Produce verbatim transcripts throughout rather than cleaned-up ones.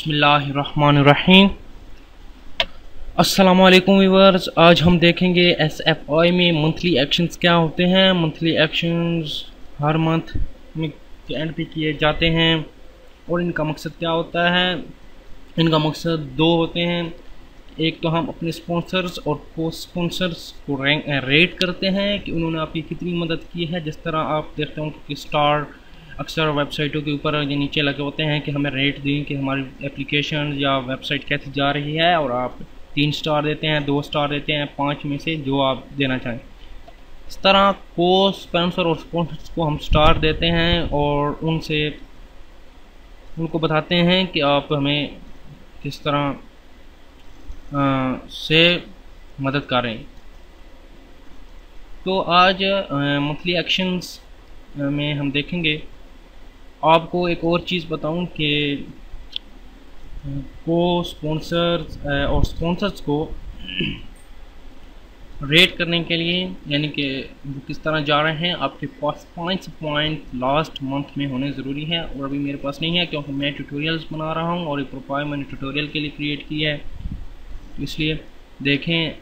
बिस्मिल्लाहिर्रहमानिर्रहीम। अस्सलामुअलैकुम व्यूअर्स, आज हम देखेंगे एस एफ आई में मंथली एक्शंस क्या होते हैं। मंथली एक्शंस हर मंथ में के एंड पे किए जाते हैं और इनका मकसद क्या होता है। इनका मकसद दो होते हैं। एक तो हम अपने स्पॉन्सर्स और को स्पॉन्सर्स को रैंक रेट करते हैं कि उन्होंने आपकी कितनी मदद की है। जिस तरह आप देखते हो कि स्टार अक्सर वेबसाइटों के ऊपर ये नीचे लगे होते हैं कि हमें रेट दें कि हमारी एप्लीकेशन या वेबसाइट कैसी जा रही है, और आप तीन स्टार देते हैं, दो स्टार देते हैं, पाँच में से जो आप देना चाहें। इस तरह को स्पॉन्सर और स्पॉन्सर्स को हम स्टार देते हैं और उनसे उनको बताते हैं कि आप हमें किस तरह आ, से मदद कर रहे हैं। तो आज मंथली एक्शंस में हम देखेंगे। आपको एक और चीज़ बताऊं कि को स्पॉन्सर्स और स्पॉन्सर्स को रेट करने के लिए, यानी कि वो किस तरह जा रहे हैं, आपके पास पाँच पॉइंट लास्ट मंथ में होने ज़रूरी है। और अभी मेरे पास नहीं है क्योंकि मैं ट्यूटोरियल्स बना रहा हूं और एक प्रोफाइल मैंने ट्यूटोरियल के लिए क्रिएट की है, तो इसलिए देखें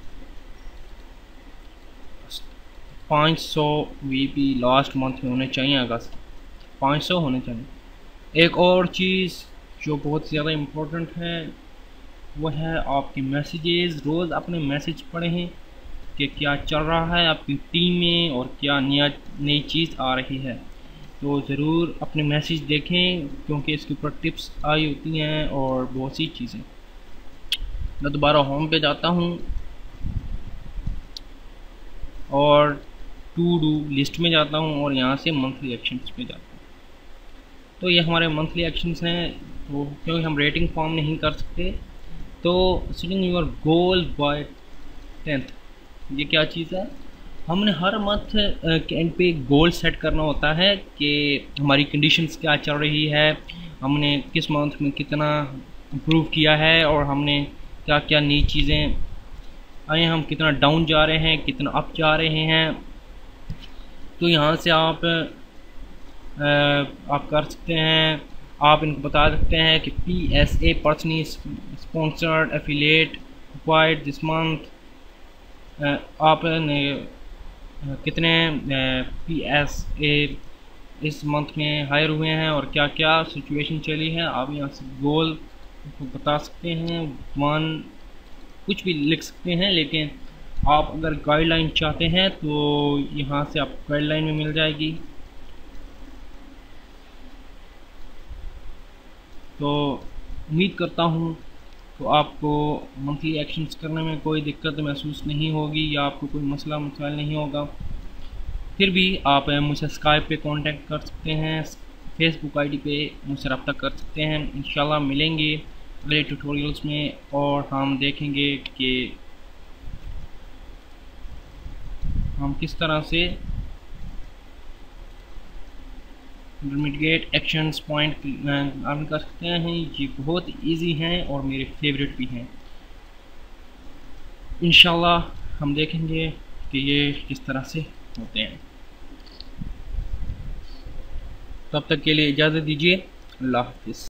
पाँच सौ वी पी लास्ट मंथ में होने चाहिए। अगस्त पाँच सौ होने चाहिए। एक और चीज़ जो बहुत ज़्यादा इम्पोर्टेंट है वो है आपके मैसेजेस। रोज़ अपने मैसेज पढ़ें कि क्या चल रहा है आपकी टीम में और क्या नया नई चीज़ आ रही है। तो ज़रूर अपने मैसेज देखें क्योंकि इसके ऊपर टिप्स आई होती हैं और बहुत सी चीज़ें। मैं दोबारा होम पे जाता हूँ और टू डू लिस्ट में जाता हूँ और यहाँ से मंथली एक्शंस पे जाता हूँ। तो ये हमारे मंथली एक्शंस हैं। तो क्योंकि हम रेटिंग फॉर्म नहीं कर सकते, तो setting your goal by tenth, ये क्या चीज़ है। हमने हर मंथ के एंड पे गोल सेट करना होता है कि हमारी कंडीशंस क्या चल रही है, हमने किस मंथ में कितना इम्प्रूव किया है और हमने क्या क्या नई चीज़ें आए, हम कितना डाउन जा रहे हैं, कितना अप जा रहे हैं। तो यहाँ से आप आप कर सकते हैं। आप इनको बता सकते हैं कि P S A personally sponsored affiliate acquired this month, आपने कितने पी एस ए इस मंथ में हायर हुए हैं और क्या क्या सिचुएशन चली है। आप यहाँ से गोल को बता सकते हैं, वन कुछ भी लिख सकते हैं। लेकिन आप अगर गाइडलाइन चाहते हैं तो यहाँ से आप गाइडलाइन में मिल जाएगी। तो उम्मीद करता हूँ तो आपको मंथली एक्शंस करने में कोई दिक्कत महसूस नहीं होगी या आपको कोई मसला मसाइल नहीं होगा। फिर भी आप मुझसे स्काइप पे कांटेक्ट कर सकते हैं, फेसबुक आईडी पे मुझसे रब्ता कर सकते हैं। इंशाल्लाह मिलेंगे अगले ट्यूटोरियल्स में और हम देखेंगे कि हम किस तरह से इंटरमीडिएट एक्शंस पॉइंट अर्न कर सकते हैं। ये बहुत इजी हैं और मेरे फेवरेट भी हैं। इंशाल्लाह हम देखेंगे कि ये किस तरह से होते हैं। तब तक के लिए इजाज़त दीजिए। अल्लाह हाफ़िज़।